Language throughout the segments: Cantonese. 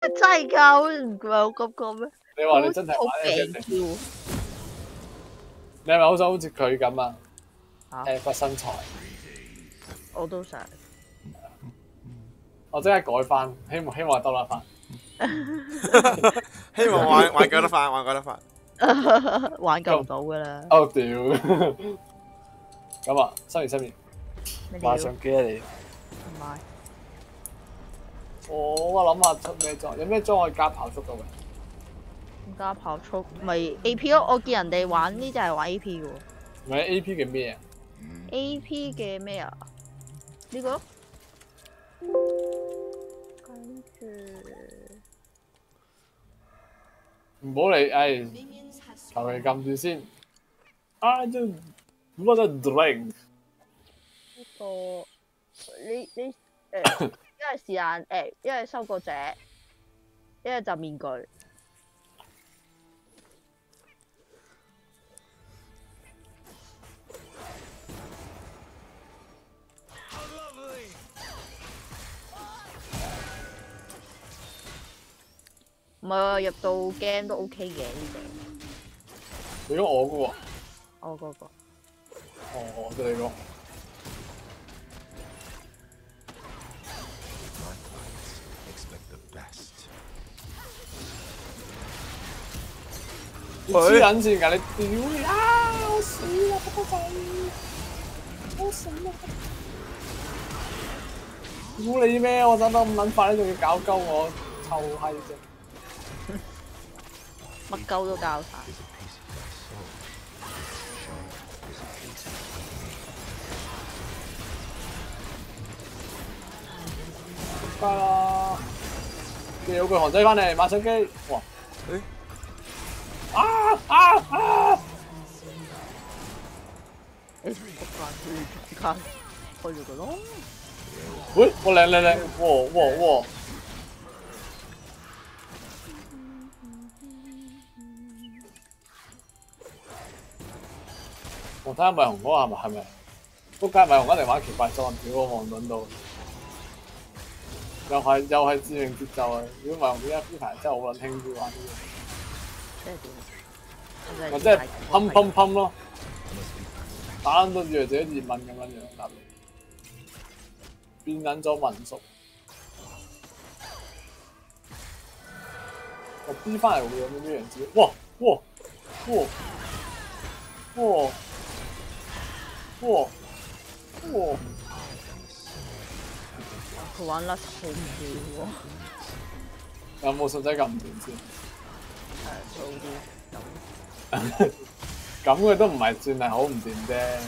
真係㗎，唔係好急覺咩？ 你話你真係玩勁你係咪好想好似佢咁啊？ 嚇！ 個身材， 我都想。 我即刻改翻，希望得啦翻。 希望玩夠得快，玩夠得快。 玩夠唔到㗎啦。 哦屌！咁啊，新年買相機啊你？ 唔買。 我諗下出咩裝，有咩裝可以加跑速嘅？ 加跑速咪 A.P. 咯，我見人哋玩呢就係玩 A.P. 嘅喎。 唔係 A.P. 嘅咩啊 A.P. 嘅咩啊？呢個跟住唔好理，求其撳住先。I just want a drink。 呢個你一係時間一係收個者，一係就面具。唔係啊，入到 game 都 OK 嘅呢個。 如果我嘅喎， 我嗰個。 哦，對你講。你黐撚線㗎！你屌啊！我死啦，仆街仔！我死啦！估你咩？我等得咁撚快，你仲要搞鳩我，臭閪啫！ 乜鳩都教晒。 得啦！叫個韓仔翻嚟買相機。哇！ 看開咗個窿。 喂，我靚，哇！我睇下咪紅嗰個係咪？仆街咪紅一定玩奇怪裝，屌我望撚到。又係致命節奏啊！如果唔係紅點解呢排真係好撚興啲玩呢即係點？ 我即係砰咯，打撚到以為自己葉問咁樣樣，變撚咗民宿。我 B 翻嚟會有咩樣子？哇！ 佢玩甩好唔掂喎。 有冇實際咁唔掂先？ 早啲咁佢都唔係算係好唔掂啫。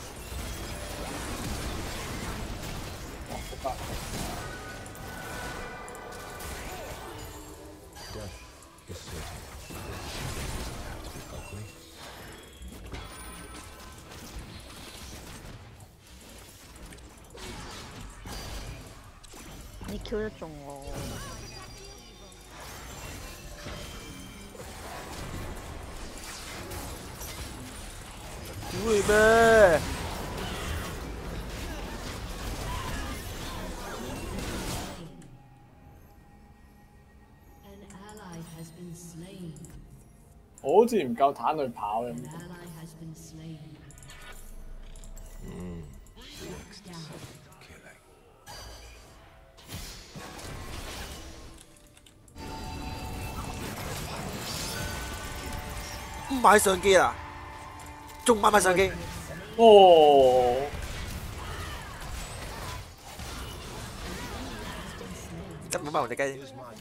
你 Q 得中我。 屌你咩？ 我好似唔夠彈去跑咁。 唔買相機啦，仲買相機？ 哦！ 執唔買我隻雞。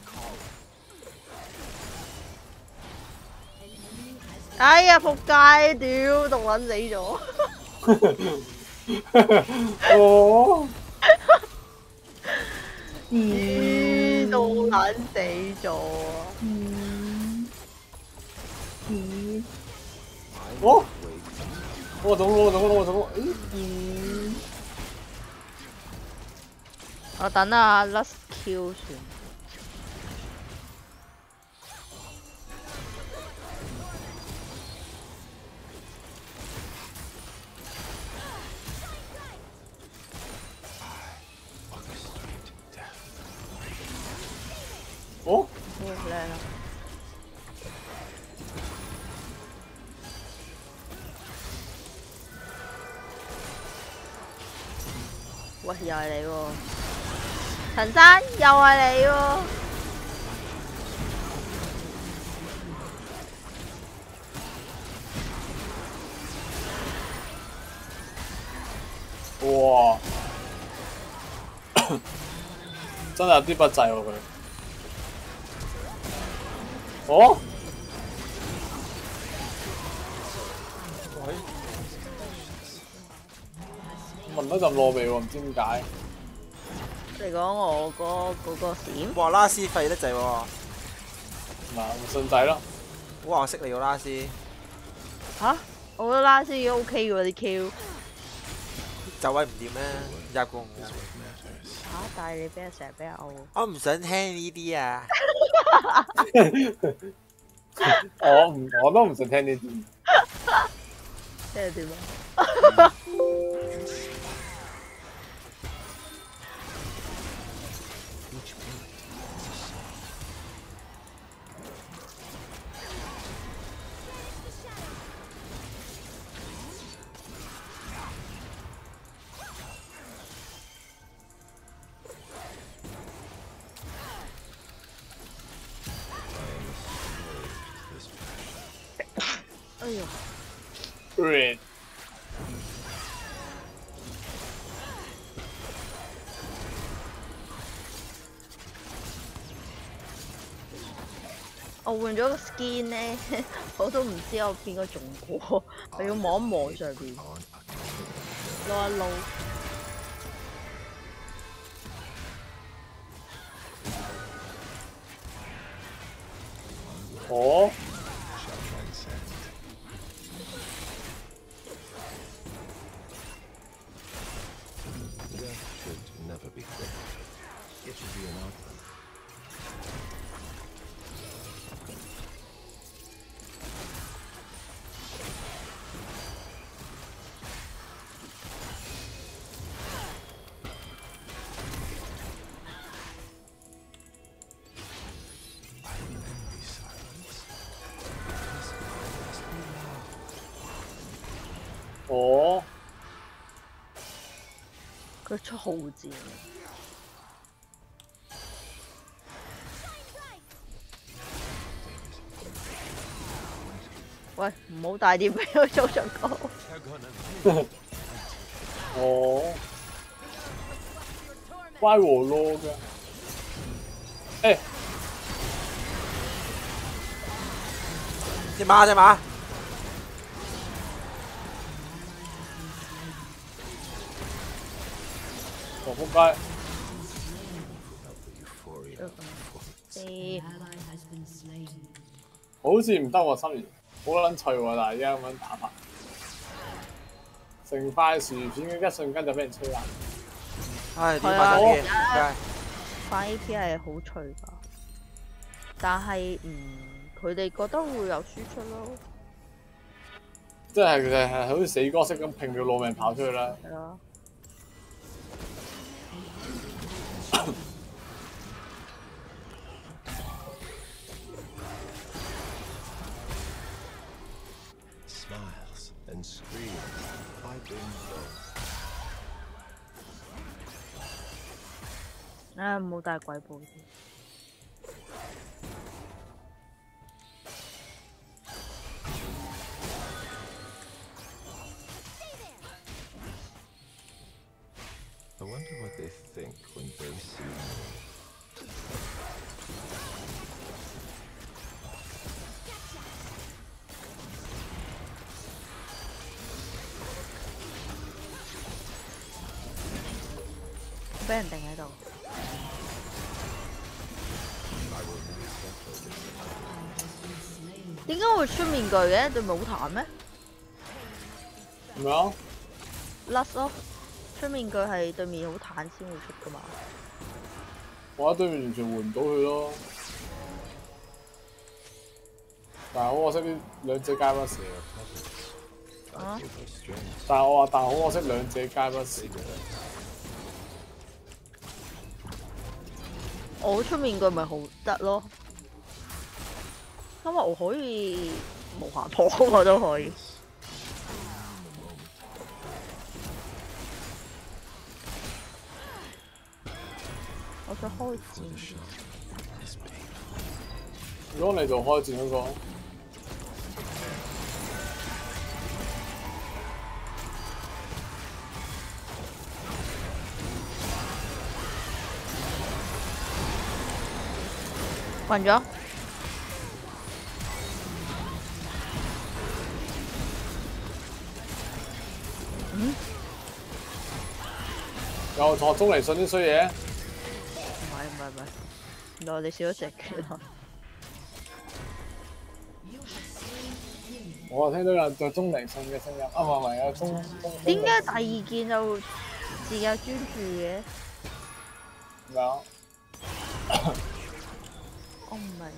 哎呀！仆街，屌毒撚死咗。 哦！ 毒撚死咗。 哦！我懂了。 我等下 Last Q 算。 哦！ 靚啊！喂，又係你喎，陳生又係你喎。 哇！真係有啲不濟喎佢。哦？喂？聞得陣燶味喎，唔知點解。 你講我嗰個閃？ 哇！拉絲廢得滯喎。 唔係順仔咯。 哇！我識你個拉絲。 嚇？我覺得拉絲已經 OK 喎啲 Q。 就位唔掂咩？入攻。 嚇！但係你俾人成日俾人毆。 我唔想聽呢啲啊！ 我都唔想聽呢啲。 即係點啊？哎呦！ Red。 我換咗個 skin 咧，我都唔知我邊個中過，我要望一望上邊，撈一撈。 哦。哦， 佢出豪字。喂，唔好帶啲俾我做上高。 哦，怪我咯㗎。誒， 隻馬隻馬。 我仆街。好似唔得喎，心怡，好撚脆喎，但係而家咁樣打法，成塊薯片嘅一瞬間就俾人吹爛。 唉，點解嘅？ 塊 AP 係好脆㗎，但係佢哋覺得會有輸出咯。 即係佢哋係好似死歌式咁拼命攞命跑出去啦。 係啊。 And scream, piping both. 冇帶鬼步添。 I wonder what they think when they see me. 俾人定喺度。點解會出面具嘅？對面好彈咩？ 咩啊？ 甩咯，出面具係對面好彈先會出噶嘛。 我喺對面完全換唔到佢咯。但係好可惜，呢兩隻皆不是。 啊？ 但係我話，但係好可惜，兩隻皆不是。 我出面具咪好得咯。 因為我可以無下破，我都可以。我想開戰。 如果你做開戰嗰個， 暈咗。 又學中離信啲衰嘢。 唔係，原來我哋少咗隻嘅。 我聽到有中離信嘅聲音，啊唔係有中。 點解第二件就自有專注嘅？ 咩啊？ 我唔明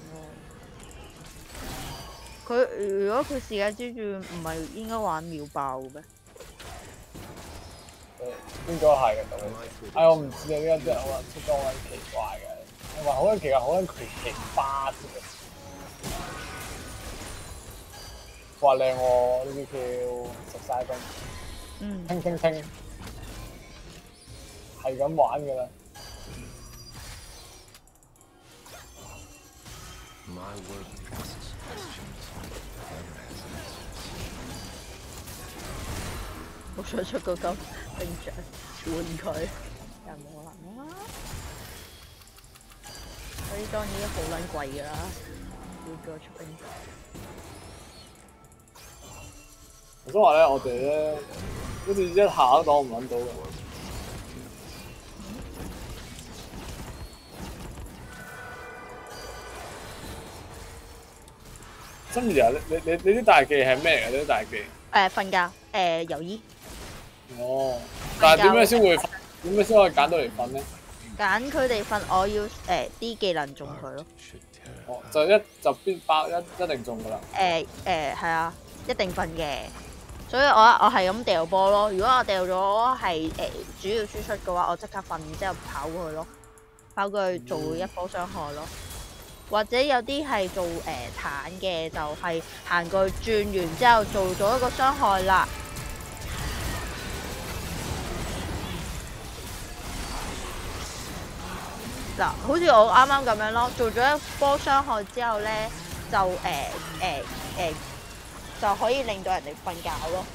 喎。佢如果佢時間專注，唔係應該玩秒爆嘅咩？ 應該係嘅，哎，我唔知啊，呢一隻好撚出得好撚奇怪嘅，我話好撚奇怪，好撚奇花添嘅。哇靚喎，呢啲叫食晒冰，聽，係咁玩㗎啦。 我想出個金冰杖換佢，又冇可能啦。嗰啲當然已經好撚貴㗎啦，要叫我出冰杖。 我想話咧，我哋咧好似一下都擋唔揾到嘅。真兒啊，你啲大技係咩嚟嘅？你啲大技？ 瞓覺，遊醫。 哦，但係點樣先會點樣先可以揀到嚟瞓咧？ 揀佢哋瞓，我要啲技能中佢咯。 哦，就必爆一定中㗎啦。 係啊，一定瞓嘅。所以我係咁掉波咯。如果我掉咗係主要輸出嘅話，我即刻瞓，然之後跑過去咯，跑過去做一波傷害咯。或者有啲係做坦嘅，就係行過去轉完之後做咗一個傷害啦。嗱，好似我啱啱咁樣咯，做咗一波傷害之後咧，就就可以令到人哋瞓覺咯。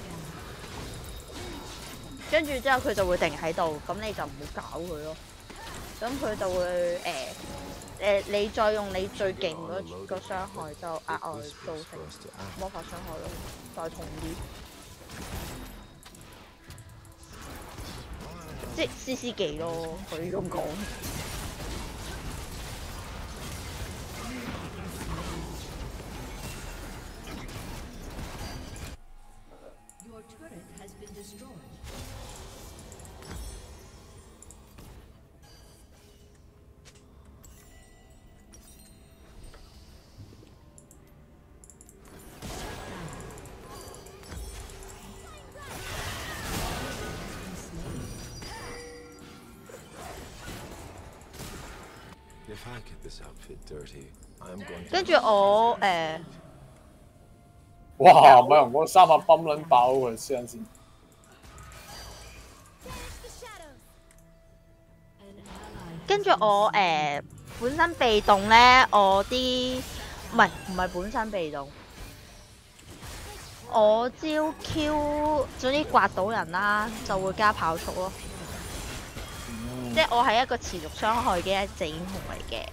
跟住之後佢就會停喺度，咁你就唔好搞佢咯。咁佢就會你再用你最勁嗰個傷害就額外造成魔法傷害咯，再痛啲。即係 CC 技咯，可以咁講。跟住我哇！米龍嗰三下泵撚爆佢先先。 跟住我本身被動咧，我啲唔係本身被動，我招 Q 總之刮到人啦，就會加跑速咯。即係我係一個持續傷害嘅一隻英雄嚟嘅。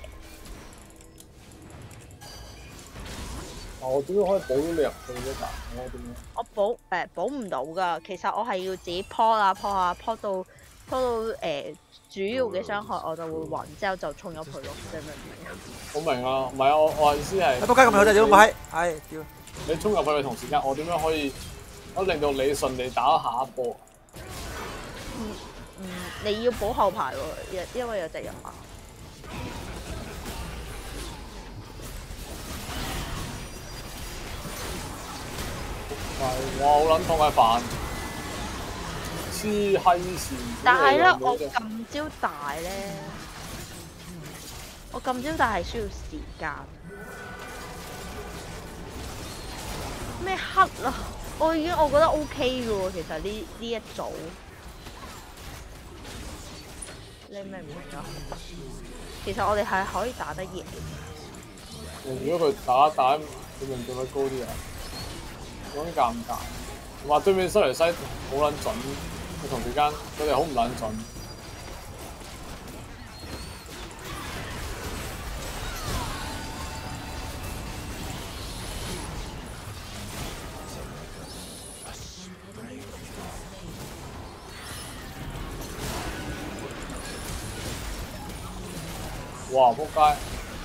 我點樣可以補到你入去啫？但我點樣？ 我補唔到㗎，其實我係要自己撲下撲到主要嘅傷害，我就會暈，之後就衝入去咯。你明唔明啊？ 我明啊，唔係啊，我意思係。 仆街咁好就屌唔係，係屌！ 你衝入去嘅同時間，我點樣可以令到你順利打下一波？ 你要補後排喎，因為有隻人馬。 係，我好撚痛嘅飯，黐閪線。 但係咧，我撳招大咧，我撳招大係需要時間。 咩黑啊？我覺得 OK 嘅喎，其實呢一組，你明唔明啊？其實我哋係可以打得贏。 如果佢打佢命中率高啲啊，有啲尷尬。話對面西嚟西好撚準，佢同時間佢哋好唔撚準。哇！仆街！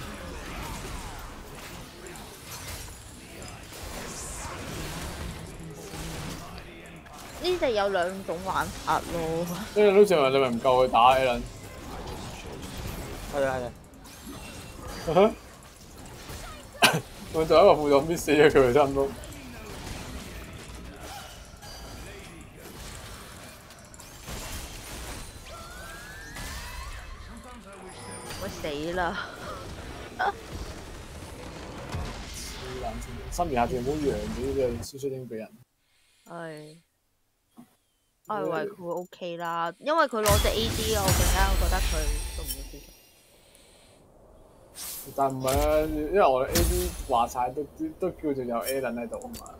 呢隻有兩種玩法咯。 呢個好似話你咪唔夠佢打 Alan。 係啊係啊。我仲有一個副將 miss 咗佢差唔多。 喂死啦！ 心儀下邊唔好揚住呢隻輸出丁俾人。 係，我以為佢會 OK 啦，因為佢攞隻 AD，我更加覺得佢都唔會輸出。 但唔係啊，因為我哋 AD 話晒都叫做有 Alan 喺度啊嘛。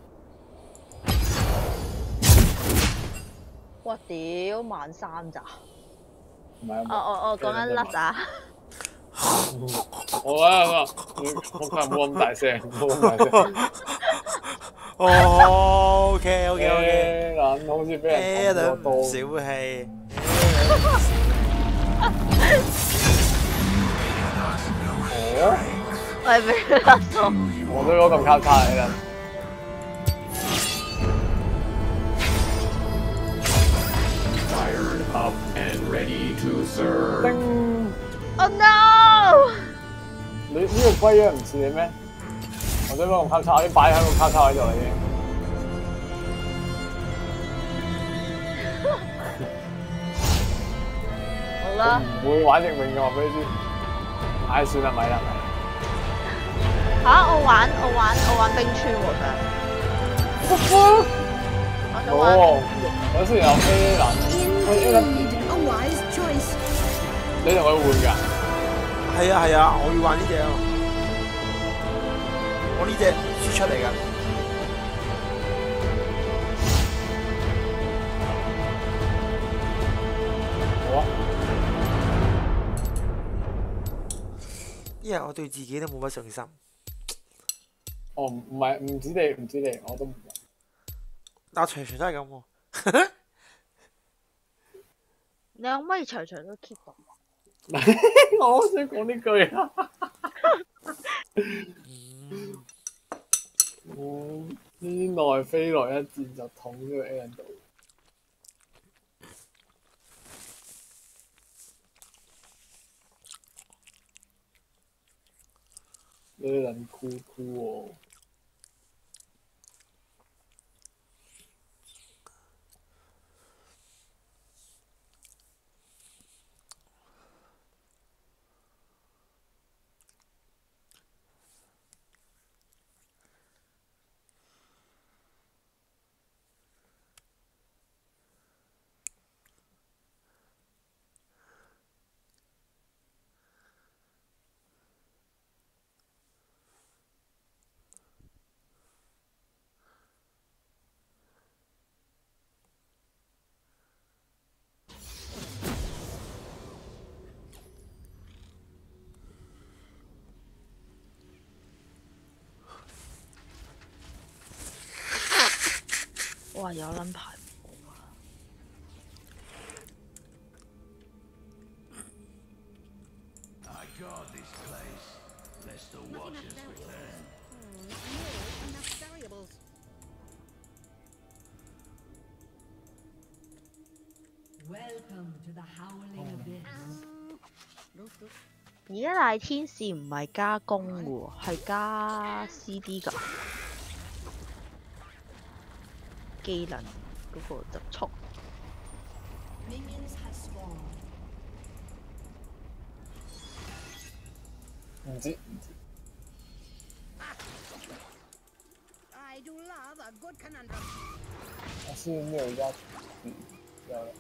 哇屌13000咋？ 唔係我講緊甩咋？ 我睇冇咁大聲，冇咁大聲。 哦，OK。 撚好似俾人捅咗刀。 小氣。 係俾佢甩咗。 我都攞咁交叉嚟啦。 Fired up and ready to serve. 叮 Oh no！ 你呢個龜樣唔似你咩？我都攞咁交叉，我已經擺喺個交叉喺度啦已經。 好啦。 唔會玩逆命嘅話俾你知。唉，算啦，咪啦。 嚇！我玩冰川喎想。我想玩。 我雖然有 Alan，你同佢換㗎？ 係啊，我要玩呢隻啊！我呢隻輸出嚟㗎。 好啊。 因為我對自己都冇乜信心。 哦，唔止你，我都唔。 但我場場都係咁喎。 你可唔可以場場都 keep 到？ 我好想講呢句啊！天內飛來一箭就捅咗個 Alan 度。呢人酷喎！ 哇！有撚排舞啊！而家大天使唔係加攻嘅喎，係加 CD 㗎。技能嗰個集速。 唔知。 我是没有加有了。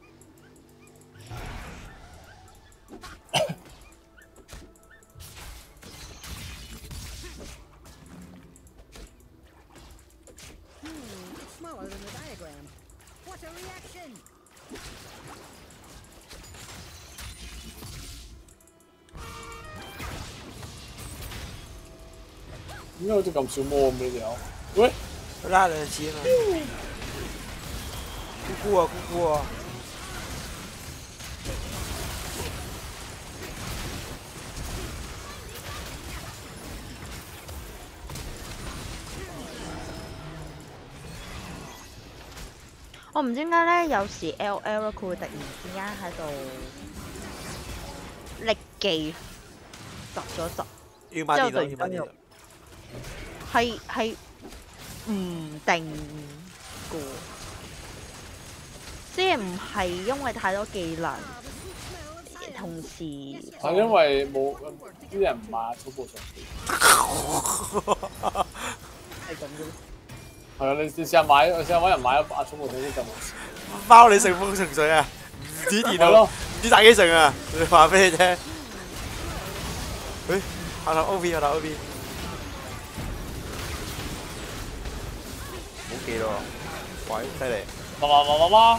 Smaller than the diagram. What a reaction! 點解好似咁少魔咁嘅條？喂， 佢拉2次啊嘛。姑姑啊，姑姑啊！ 我唔知點解咧，有時 LL 佢會突然之間喺度力技窒咗窒， 要買電腦，要買電腦。 係唔定嘅，即係唔係因為太多技能，同時係因為冇啲人唔買草布上邊。 係咁嘅。 係啊，你試下買，試下揾人買咗草布上邊就冇事。 包你乘風純粹啊！唔止電腦，唔止打機城啊！你話俾你聽。誒，下頭 OB，下頭 OB。冇記咯，喂，犀利！ 哇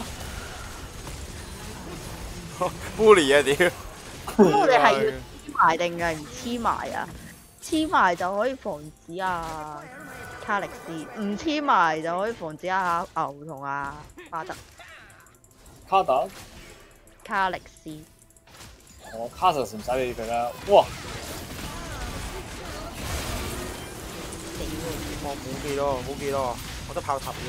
！bully 啊屌！ 咁我哋係要黐埋定係唔黐埋啊？黐埋就可以防止啊卡力斯，唔黐埋就可以防止阿牛同阿巴特。 卡特？ 卡力斯。 哦，卡特唔使理佢啦。哇！ 我冇記咯，冇記咯，我得炮塔啫。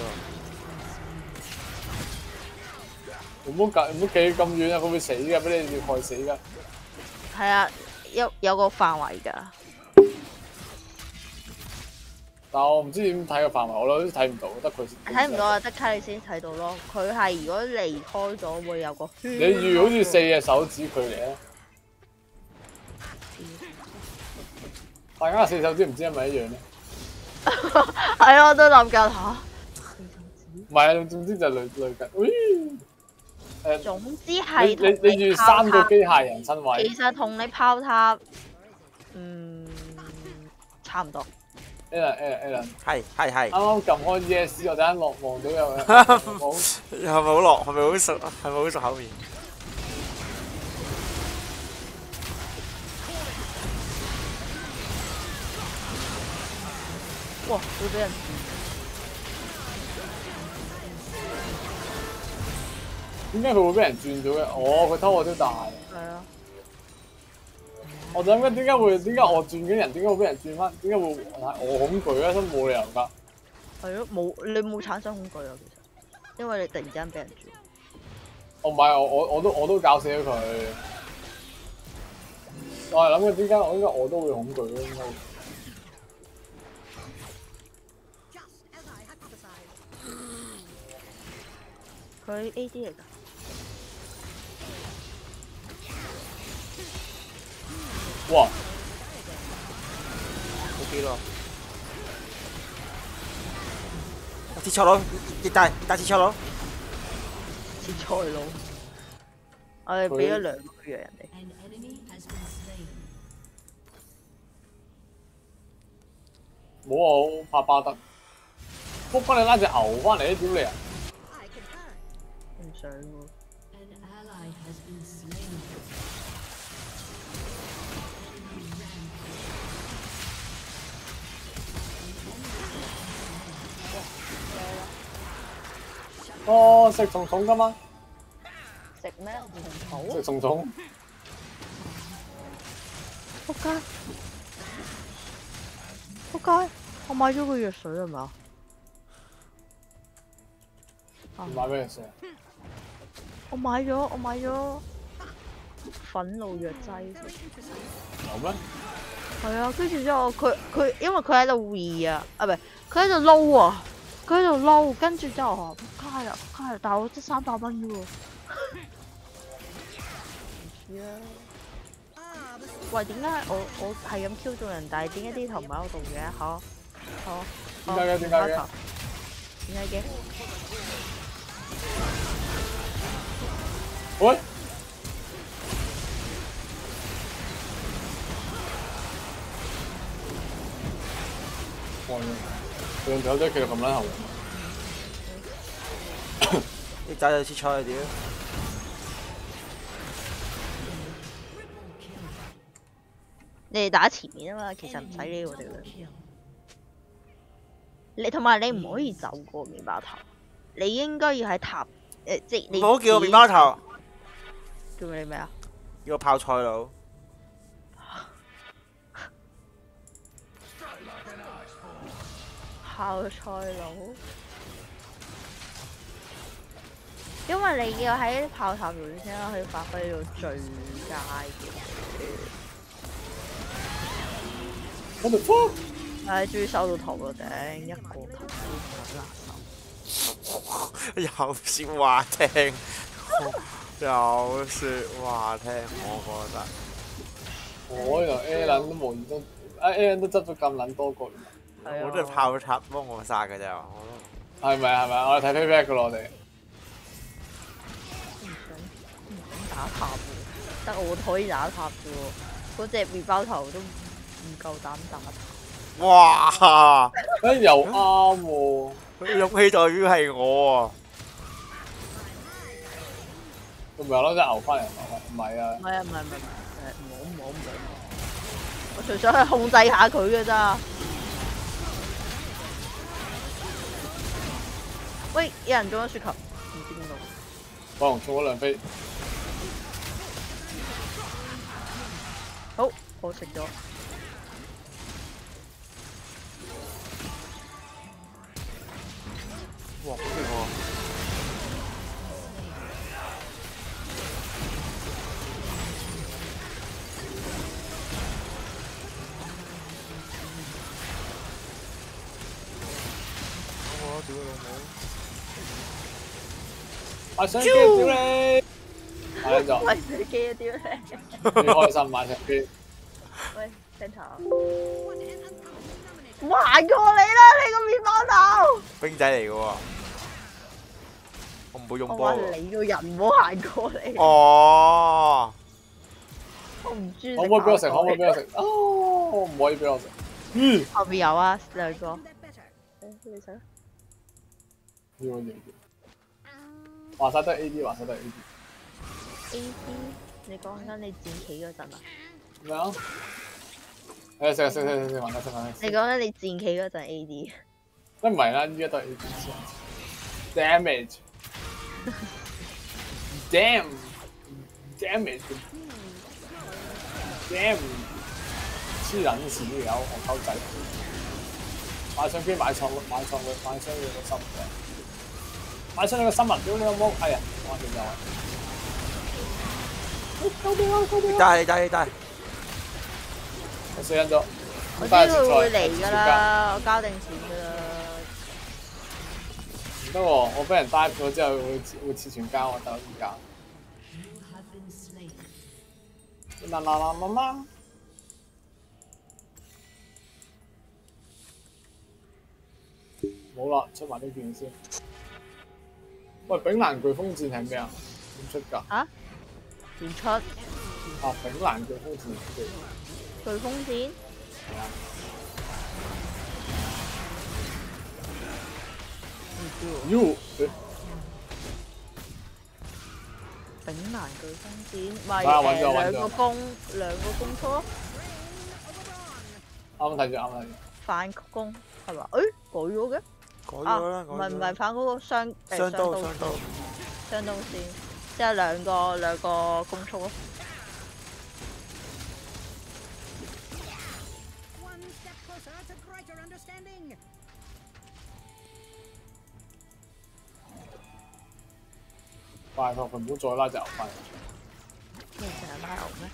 唔好企咁遠啊！佢會死㗎，俾你害死㗎。 係啊，有個範圍㗎。 但我唔知點睇個範圍，我都睇唔到，得佢睇唔到啊，得卡你先睇到咯。佢係如果離開咗會有個圈。 你預好似4隻手指距離啊！大家4手指唔知係咪一樣咧？ 係啊，我都諗緊嚇。 唔係啊，總之就類近。 總之係你預3個機械人身位。 其實同你炮塔，差唔多。 Alan， 係。 啱啱撳開 ES， 我突然間望到有好， 係咪好落？係咪好熟？係咪好熟口面？ 哇！會俾人點解佢會俾人轉咗嘅？哦，佢偷我啲大。 係啊。 我就諗緊點解我轉緊人，點解會俾人轉翻？點解會我恐懼咧？真冇理由㗎。 係咯，你冇產生恐懼啊，其實，因為你突然之間俾人轉。 我唔係，我都搞死咗佢。我係諗緊點解我都會恐懼咧？應該。 佢 AD 嚟㗎。 哇！ 冇記咯。切錯佬，熱帶切錯佬。 切菜佬。我哋俾咗2個藥人哋。 冇啊！我怕巴得。福翻你拉隻牛翻嚟，屌你啊！ 唔想喎。 哦，食蟲蟲㗎嘛？ 食咩？唔同食蟲蟲。 仆街！仆街！我買咗個藥水係咪啊？ 你買咩藥水？ 我買咗憤怒藥劑。 有咩？ 係啊，跟住之後佢因為佢喺度 we 啊，唔係佢喺度撈啊，佢喺度撈，跟住之後我話仆街啊，但係我得300蚊啫喎。唔知啊。喂，點解我係咁 Q 到人，但係點解啲頭唔喺我度嘅？嚇？ 點解嘅？ 點解嘅？ 喂！哇！兩條都企到咁撚後。 你仔有切菜啊屌！ 你哋打前面啊嘛，其實唔使理我哋嘅。你同埋你唔可以走過麵包頭，你應該要喺塔即係你。 唔好叫我麵包頭， 叫你咩啊？ 叫我泡菜佬。 泡菜佬，因為你要喺炮塔度先可以發揮到最佳嘅。 我哋fuck！ 唉，終於收到圖啦頂，一個圖好有説話聽，有説話聽，我覺得。 我呢度 A 撚都無言都，A 撚都執咗咁撚多個。 我都係炮塔幫我殺嘅咋，我都係咪係咪？我哋睇 payback 噶咯，我哋。 唔想打塔喎，得我可以打塔啫喎，嗰隻麵包頭都唔夠膽打塔。 哇！ 又啱喎， 佢勇氣代表係我啊！ 佢咪有攞隻牛翻嚟唔係啊？ 唔係，唔好，我純粹係控制下佢嘅咋。喂，有人中咗雪球，唔知邊度。 暴龍中咗兩飛， 好，我食咗。 哇！好勁喎！我屌你老母！ 買相機屌你！買咗， 買相機啊屌你！ 幾開心買相機。 喂，鏡頭。還過你啦，你個麵包頭！ 兵仔嚟嘅喎，我唔會用我話波喎。 你個人唔好行過嚟。 哦， 我唔中意。 可唔可以俾我食？可唔可以俾我食？哦，唔可以俾我食。嗯。 後邊有啊，兩個。你食？ 要要要。話晒都係 AD，話晒都係 AD。 AD，你講緊你戰棋嗰陣啊？ 咩啊？誒食，玩得食。 你講緊你戰棋嗰陣 AD。 都唔係啦，依家都係 AD 先。Damage。Damage。黐撚線呢條友，戇鳩仔。買相機買錯個心嘅。買親你個新聞，屌你老母！哎呀，我仲有啊！救命啊！救命啊！ 你帶， 我死人咗。 我知佢會嚟㗎啦，我交定錢㗎啦。 唔得喎，我俾人 dive 咗之後會切全家，我得而家。啦！冇啦，出埋呢件先。喂，丙蘭颶風戰係咩啊？點出㗎？ 啊？點出？ 啊，丙蘭颶風戰颶風戰？ 係啊。 唔知喎。 U。 丙蘭颶風戰，咪兩個攻速咯。 啱睇住。 反曲攻係嘛？誒，改咗嘅。 改咗啦， 唔係反嗰個雙刀先，即係兩個攻速咯。 拜託佢唔好再拉隻牛翻嚟。 咩成日拉牛咩？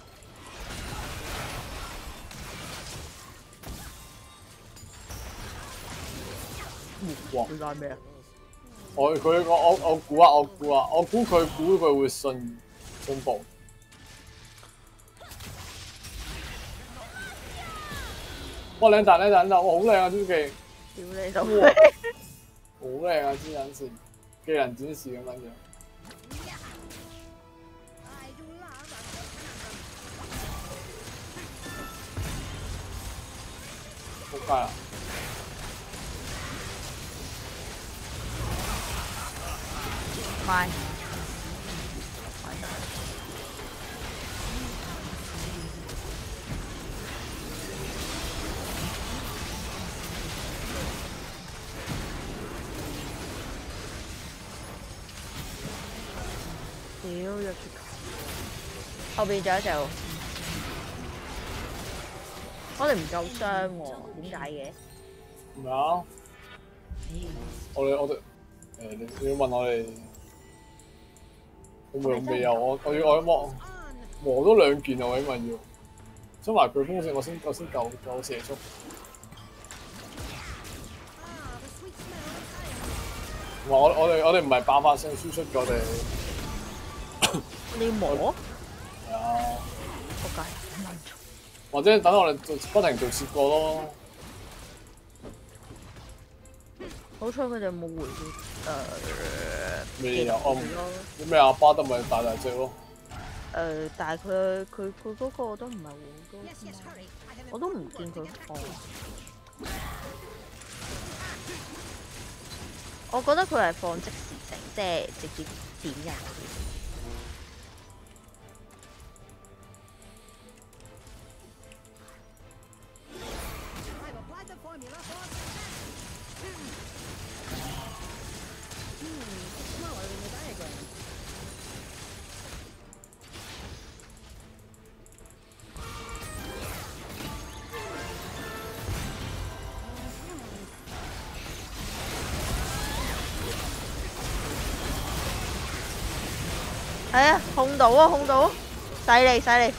哇！ 佢拉咩啊？ 我估佢會信步。哇！靚彈，哇好靚啊！招技。 屌你老味！ 好靚啊！支引線技能展示咁樣樣。 I do love a good conundrum. 仆街啦！ 快！屌入住後邊仲有一隻喎，我哋唔夠傷喎，點解嘅？ 唔係啊！我哋你要問我哋有冇用未啊？我要磨多2件啊！我因為要將埋颶風線，我先夠射速。 Ah, the sweet smell of iron. 我哋唔係爆發性輸出嘅，我哋你要磨？ 係啊， 仆街！ 或者等我哋不停做切過咯。 好彩佢哋冇回未有咯。 咩啊？巴德咪大隻咯。 但係佢嗰個都唔係好多， Yes, yes, hurry. I have 我都唔見佢放。我覺得佢係放即時性，即係直接點人。 I've applied the formula for smaller in the diagram. 係啊，控到啊，控到啊，犀利犀利！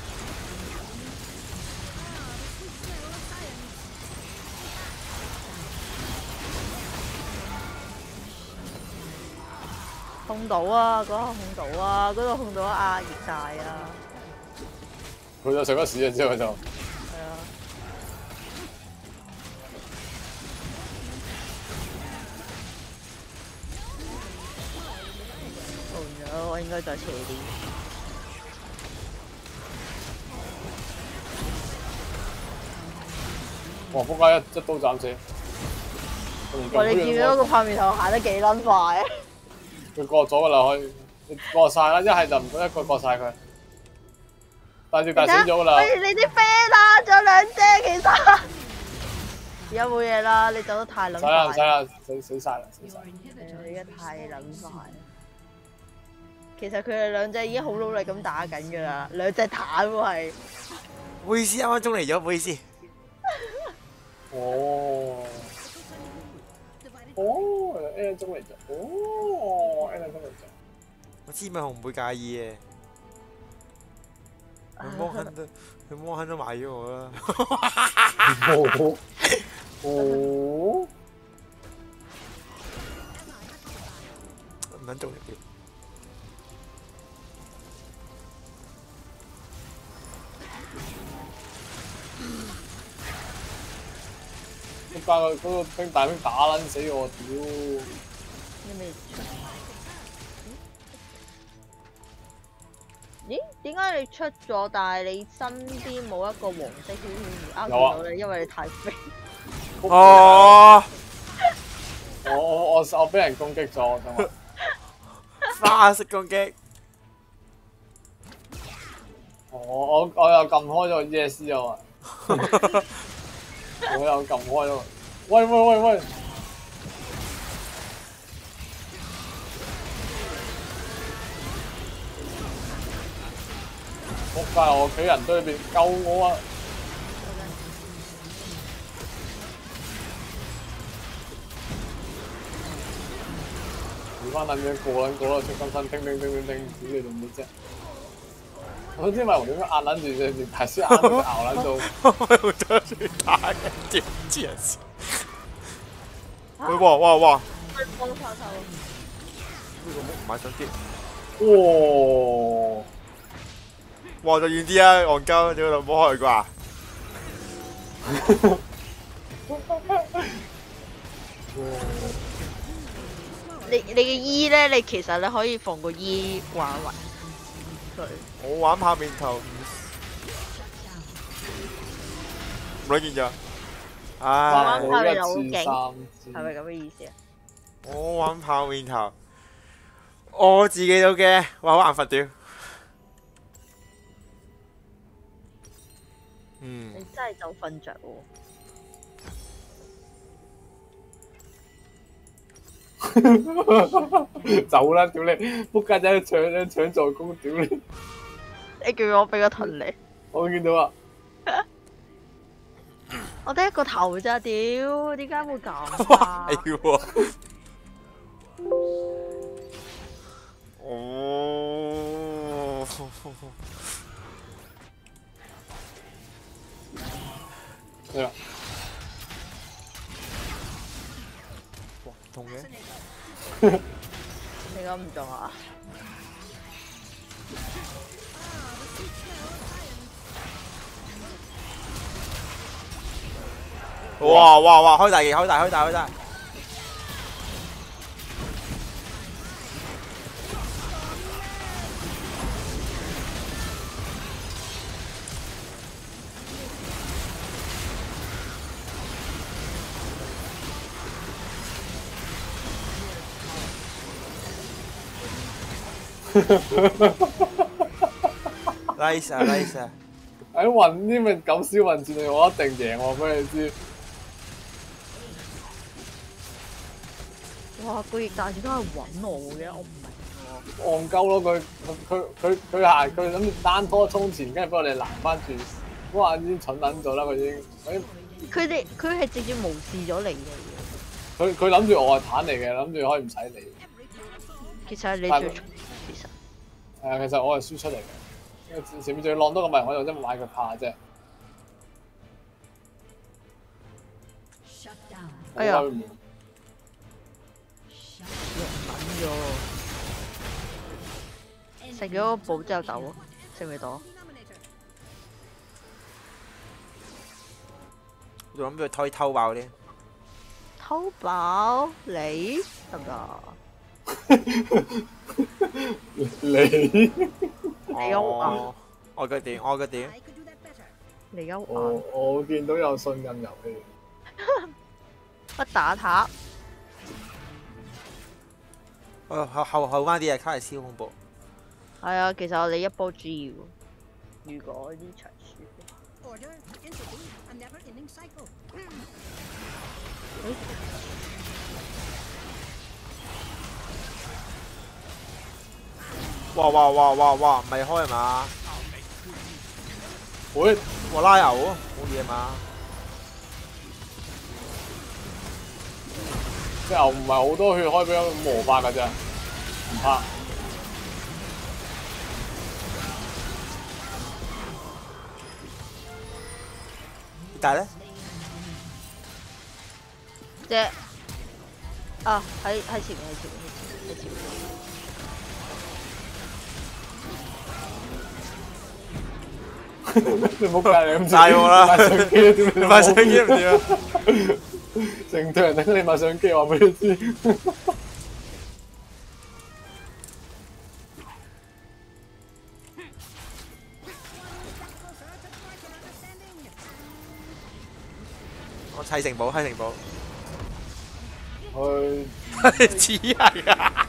控到啊，嗰個控到啊，嗰個控到啊，熱晒啊！ 佢就食咗屎啊！之後就係啊。我應該再斜啲。 哇！仆街一刀斬死。 哇！你見到個拍面頭行得幾撚快啊？ 佢過咗㗎啦，可以你過晒啦，一係就唔一個過晒佢。大隻大死咗㗎啦。 你啲飛啦，仲有2隻其實。而家冇嘢啦，你走得太撚快。 死啦！死晒啦！死晒。 你而家太撚快。其實佢哋2隻已經好努力咁打緊㗎啦，2隻坦喎係。 唔好意思，啱啱中嚟咗，唔好意思。 哦。哦 ，A 中嚟咗。哦 ，A 中嚟咗。 我知咪紅唔會介意嘅。佢魔亨都買咗我啦。 哦。哦。 唔撚中嚟嘅。 嗰個大兵打撚死我，屌！ 你未出？咦？點解你出咗，但係你身邊冇一個黃色圈圈而勾住到你？因為你太肥。 哦！ 我俾人攻擊咗，我想話。 花式攻擊。 我又撳開咗 yes 啊嘛。我又撳開咗，喂！仆街！我企人堆裏邊救我啊！回翻撚嘢過啦，出金身，叮！屌你做咩啫？我知咪我點樣壓撚住隻大師壓到咬撚到。 我用咗最大嘅點知人先。哇！ 幫手手。 呢個唔買相機。 哇！ 哇！就遠啲啊，戇鳩，你個老母開啩？ 嘅 E 咧，你其實你可以放個 E 玩埋佢。 我玩炮面頭，唔撚見咗。唉， 玩炮面頭好 1 勁， 係係咪咁嘅意思啊？ 我玩炮面頭，我自己都驚，哇好眼瞓屌。嗯， 你真係就瞓着喎。 走啦！屌你，仆街仔搶助攻，屌你！ 你叫我俾個盾你， 我見到啊， 我得一個頭咋，屌，點解會咁哇啊係？喎。哦， 係啊， 哇唔同嘅。 你講唔中啊？ 哇哇哇！開大嘅，開大。nice 啊 nice 啊！ 喺雲呢咪九霄雲戰我一定贏我俾你知。 哇！個翼大點解係揾我嘅？我唔明喎。 戇鳩咯，佢行，佢諗住單拖衝前，跟住俾我哋攔翻住。哇！已經蠢撚咗啦，佢已經。 佢係直接無視咗你嘅。 佢諗住我係坦嚟嘅，諗住可以唔使理。 其實係你最蠢，其實。 係啊，其實我係輸出嚟嘅，因為前面仲要浪多個咪，我就真係買佢怕啫。 哎呀好用撚咗，食咗個寶之後走咯，食唔食到？ 我仲諗住可以偷爆啲。 偷爆你得唔得？ 你你好哦，我嘅點？ I could do that better. 你而家我見到有信任遊戲。 不打塔， 後翻啲啊，卡係超恐怖。 係啊，其實我哋一波 G 喎。如果呢場輸， Order, entity, a never-ending cycle. 哇！唔係開係嘛？ 喂， 哇拉油喎，冇嘢嘛？ 隻牛唔係好多血，可以俾佢磨法㗎啫，唔怕。 但係咧， 即啊喺前面。 你冇計你咁大鑊啦！ 買相機點你買相機唔掂啊？ 成隊人等你買相機，話俾你知。 我砌城堡， 佢似係啊！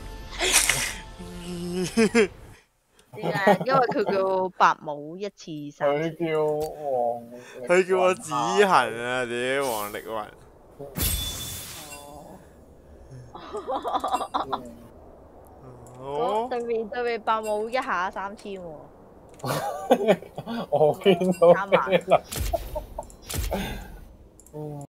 點解？因為佢叫白帽一次三次。 佢叫黃， 佢叫我子恒啊！屌黃力雲，哦， 對面白帽一下3000喎。 我見到 3萬你啦。